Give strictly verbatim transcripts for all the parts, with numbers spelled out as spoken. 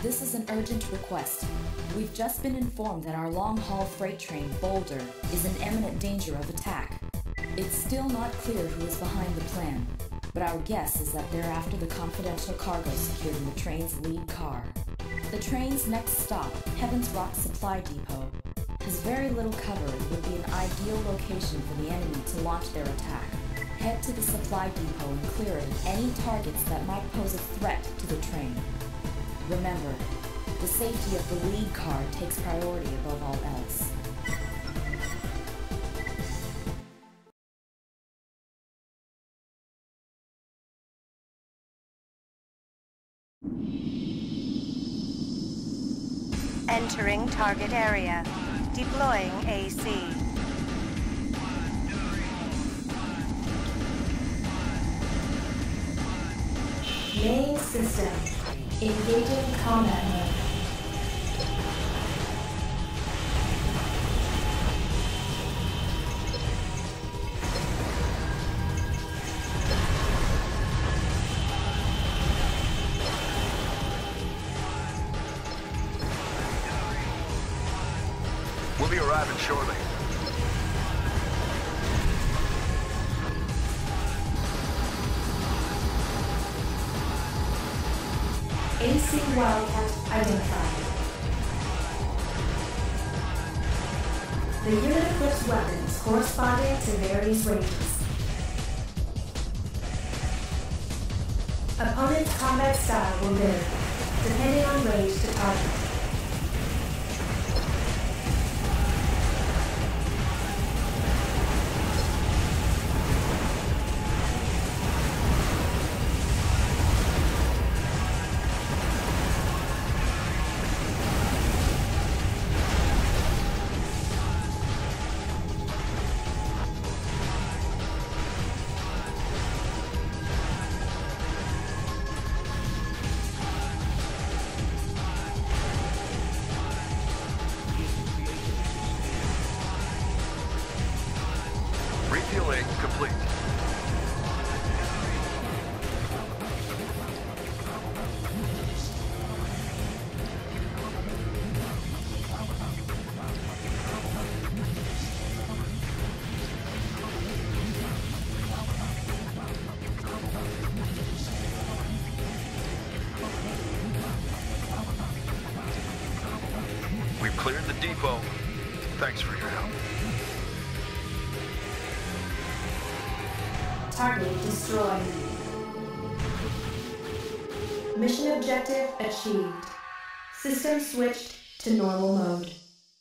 This is an urgent request. We've just been informed that our long-haul freight train, Boulder, is in imminent danger of attack. It's still not clear who is behind the plan, but our guess is that they're after the confidential cargo secured in the train's lead car. The train's next stop, Heaven's Rock Supply Depot, has very little cover and would be an ideal location for the enemy to launch their attack. Head to the supply depot and clear it of any targets that might pose a threat to the train. Remember, the safety of the lead car takes priority above all else. Entering target area. Deploying A C. Main system. Engaging combat mode. We'll be arriving shortly. A C Wildcat identified. The unit equips weapons corresponding to various ranges. Opponent's combat style will vary, depending on range to target. Refueling complete. We've cleared the depot. Thanks for your help. Target destroyed. Mission objective achieved. System switched to normal mode.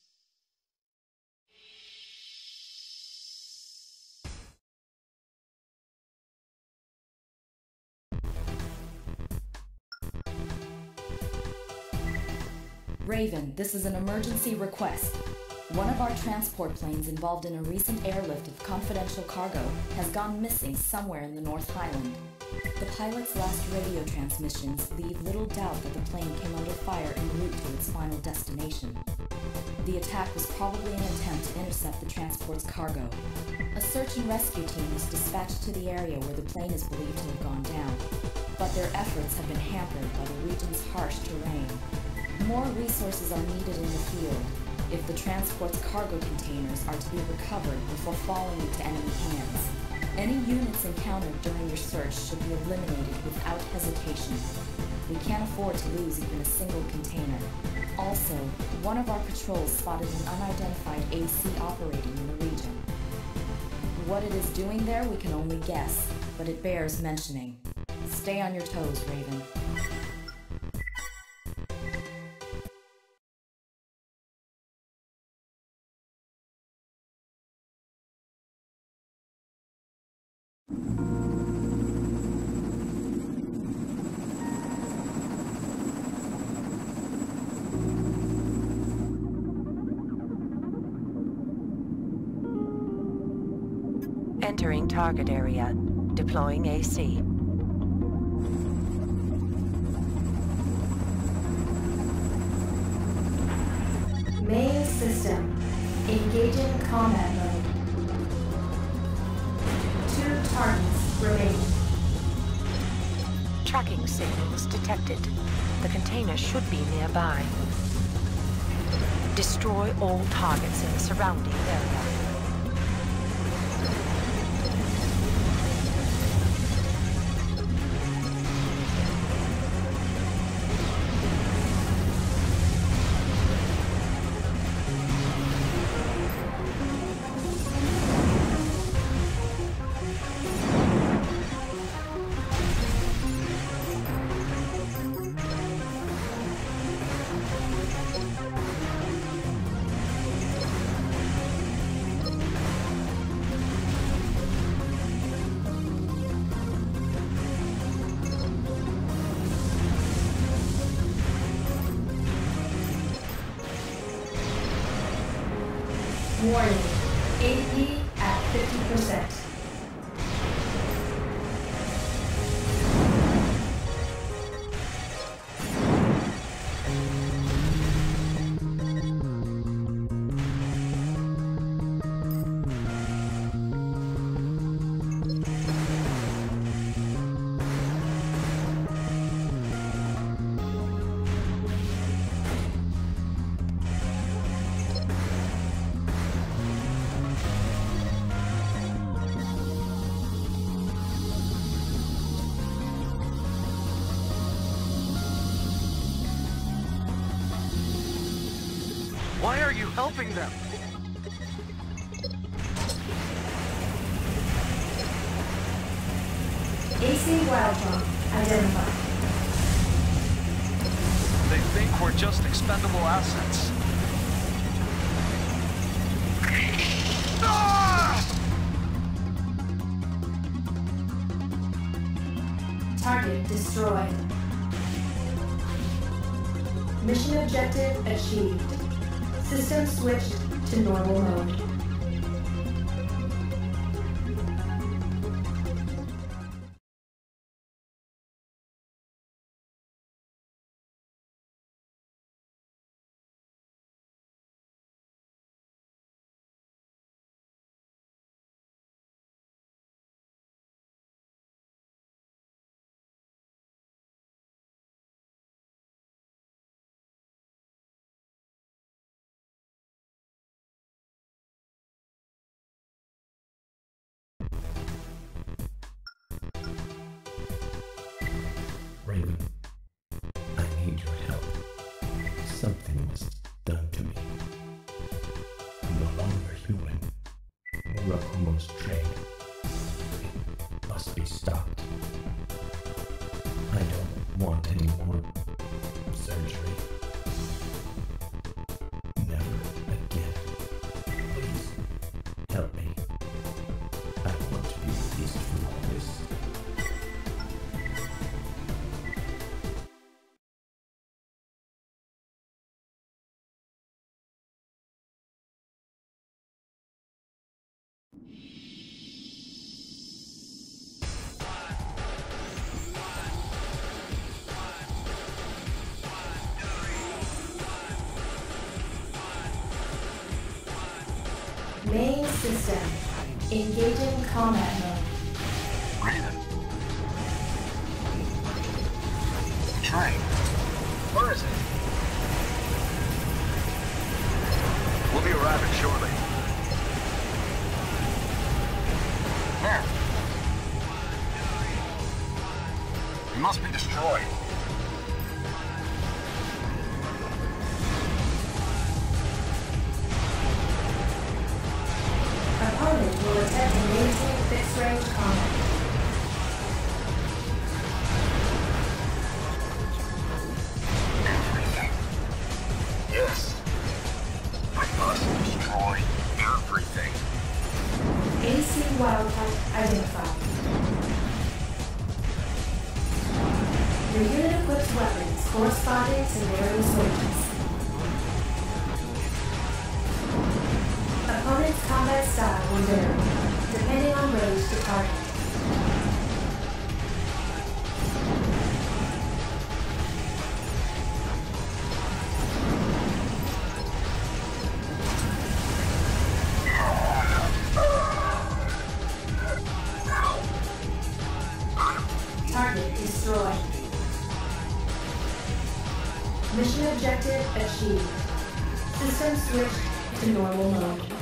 Raven, this is an emergency request. One of our transport planes involved in a recent airlift of confidential cargo has gone missing somewhere in the North Highland. The pilot's last radio transmissions leave little doubt that the plane came under fire en route to its final destination. The attack was probably an attempt to intercept the transport's cargo. A search and rescue team was dispatched to the area where the plane is believed to have gone down, but their efforts have been hampered by the region's harsh terrain. More resources are needed in the field if the transport's cargo containers are to be recovered before falling into enemy hands. Any units encountered during your search should be eliminated without hesitation. We can't afford to lose even a single container. Also, one of our patrols spotted an unidentified A C operating in the region. What it is doing there we can only guess, but it bears mentioning. Stay on your toes, Raven. Entering target area. Deploying A C. Main system. Engaging combat mode. Two targets remain. Tracking signals detected. The container should be nearby. Destroy all targets in the surrounding area. Warning, A P at fifty percent. Why are you helping them? A C Wildcat identified. They think we're just expendable assets. Ah! Target destroyed. Mission objective achieved. System switched to normal mode. Raven, I need your help. Something was done to me. I'm no longer human. We're almost trained. It must be stopped. I don't want any more surgery. Never again. Please, help me. I want to be released from all this. Main system. Engaging combat mode. Raven. Train. Where is it? We'll be arriving shortly. Where? It must be destroyed. Opponent will attempt to maintain fixed-range combat. Everything. Yes. I must destroy everything. A C Wildcat identified. Your unit equips weapons corresponding to various ranges. Opponent's combat style will vary, depending on range to target. Target destroyed. Mission objective achieved. System switched to normal mode.